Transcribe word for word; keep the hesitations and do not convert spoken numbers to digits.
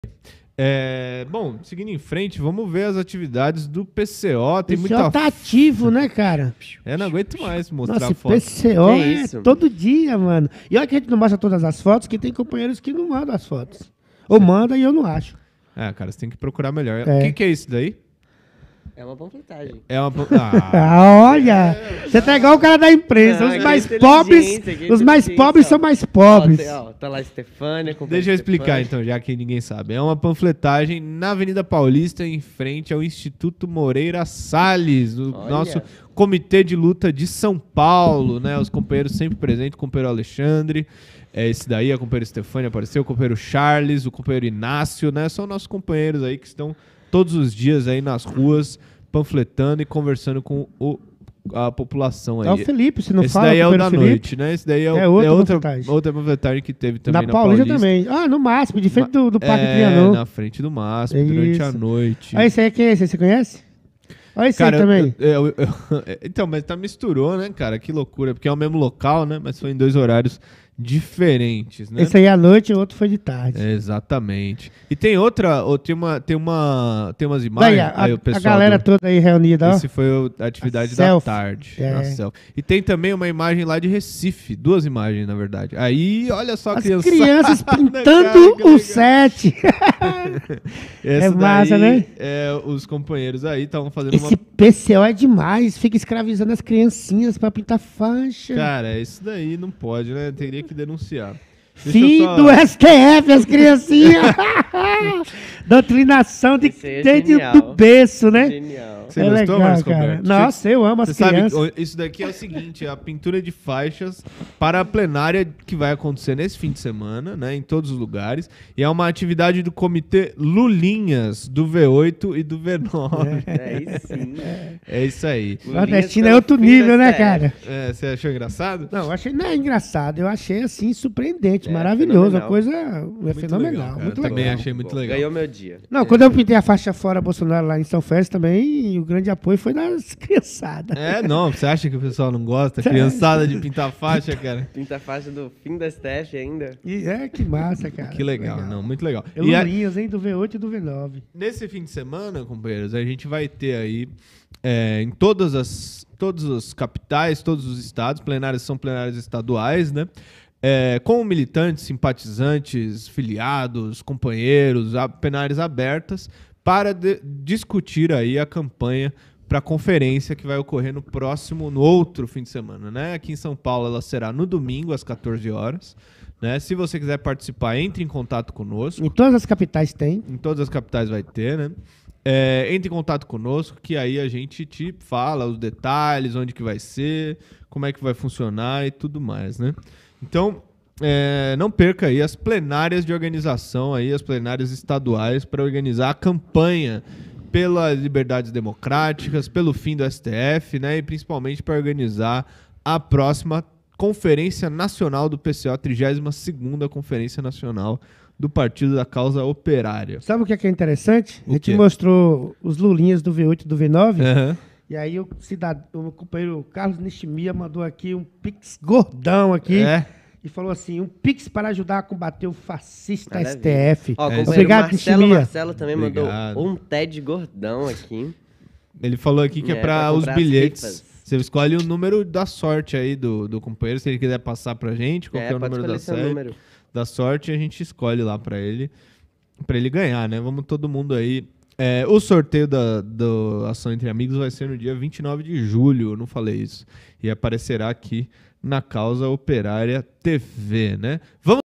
É, bom, seguindo em frente, vamos ver as atividades do P C O. Tem P C O muita... tá ativo, né, cara? É, não aguento mais mostrar Nossa, foto. P C O Que é isso? todo dia, mano. E olha que a gente não mostra todas as fotos, que tem companheiros que não mandam as fotos. Ou manda e eu não acho. É, cara, você tem que procurar melhor. É. O que, que é isso daí? É uma panfletagem. É uma... Ah, Ah, olha! Você tá igual o cara da imprensa. Não, Os que mais inteligência, pobres, que os mais inteligência, pobres ó. são mais Ó, pobres. tem- ó, tá lá a Stefânia. com deixa eu explicar Stefânia. então, já que ninguém sabe. É uma panfletagem na Avenida Paulista, em frente ao Instituto Moreira Salles, o Olha. nosso Comitê de Luta de São Paulo, né? Os companheiros sempre presentes, o companheiro Alexandre, é esse daí, a companheira Stefânia apareceu, o companheiro Charles, o companheiro Inácio, né? São nossos companheiros aí que estão todos os dias aí nas ruas, panfletando e conversando com o, a população aí. É o Felipe, se não Esse fala. daí é o companheiro da Felipe. noite, né? Esse daí é, o- É outra é outra, panfletagem. outra panfletagem que teve também Na na, Paulista, Paulista. também. Ah, no máximo, de frente do, do Parque É, Trianon. na frente do máximo, É durante a isso. noite. Olha, esse aí quem é esse? Você conhece? Olha esse Cara, aí também. eu- eu- eu- então, mas tá misturou, né, cara? Que loucura, porque é o mesmo local, né? Mas foi em dois horários diferentes, né? Esse aí à noite e o outro foi de tarde. É, exatamente. E tem outra, ou tem uma, tem uma, tem umas imagens. Daí, a, aí o a pessoal galera do- toda aí reunida, ó. Esse foi o- a atividade A da selfie. tarde. É. a selfie. E tem também uma imagem lá de Recife. Duas imagens, na verdade. Aí, olha só a As criançada, crianças cara, pintando que o legal. set. Essa É massa, daí, né? é, os companheiros aí estavam fazendo Esse P C O é demais. Fica escravizando as criancinhas pra pintar faixa. uma... Cara, isso daí não pode, né? Teria que denunciar. Deixa eu Fim só- do S T F, as criancinhas. Doutrinação de, Esse aí é desde genial. do berço, né? Genial. Você é gostou, legal, Marcos cara. Roberto? Nossa, eu amo as Você sabe, crianças. o- isso daqui é o seguinte, é a pintura de faixas para a plenária que vai acontecer nesse fim de semana, né, em todos os lugares, e é uma atividade do comitê Lulinhas, do V oito e do V nove. É, aí sim. É isso aí. Nordestino é outro nível, né, cara? É, você achou engraçado? Não, eu achei não é engraçado, eu achei assim surpreendente, É, maravilhoso, a fenomenal. coisa é fenomenal, legal, cara. muito Também legal. achei muito Bom, legal. Ganhou meu dia. Não, quando eu pintei a faixa fora Bolsonaro lá em São Félix também, o grande apoio foi das criançadas. É, não, você acha que o pessoal não gosta? Criançada de pintar faixa, cara? Pinta a faixa do fim da S T F ainda. E é, que massa, cara. Que legal, não, muito legal. Eu E a- Lulinhas, hein, do V oito e do V nove. Nesse fim de semana, companheiros, a gente vai ter aí é, em todas as, todas as capitais, todos os estados, plenárias são plenárias estaduais, né? É, com militantes, simpatizantes, filiados, companheiros, a- plenárias abertas para de- discutir aí a campanha para a conferência que vai ocorrer no próximo, no outro fim de semana, né? Aqui em São Paulo ela será no domingo às quatorze horas, né? Se você quiser participar, entre em contato conosco. Em todas as capitais tem. Em todas as capitais vai ter, né? É, entre em contato conosco, que aí a gente te fala os detalhes, onde que vai ser, como é que vai funcionar e tudo mais, né? Então, é, não perca aí as plenárias de organização, aí, as plenárias estaduais para organizar a campanha pelas liberdades democráticas, pelo fim do S T F, né? E principalmente para organizar a próxima Conferência Nacional do P C O, a trigésima segunda Conferência Nacional do Partido da Causa Operária. Sabe o que é, que é interessante? O A gente quê? mostrou os Lulinhas do V oito e do V nove. Aham. E aí o, cidad... o companheiro Carlos Nishimia mandou aqui um pix gordão aqui. É. E falou assim, um pix para ajudar a combater o fascista Nada a S T F. Ó, É, companheiro obrigado, Marcelo Nishimia. Marcelo também Obrigado. mandou um TED gordão aqui. Ele falou aqui que é, É, para pra os comprar as bilhetes. rifas. Você escolhe o número da sorte aí do, do companheiro, se ele quiser passar pra gente, qual É, que é o pode número da, escolher seu série, número. da sorte, a gente escolhe lá pra ele, pra ele ganhar, né? Vamos todo mundo aí. É, o sorteio da do Ação Entre Amigos vai ser no dia vinte e nove de julho, eu não falei isso. E aparecerá aqui na Causa Operária T V, né? Vamos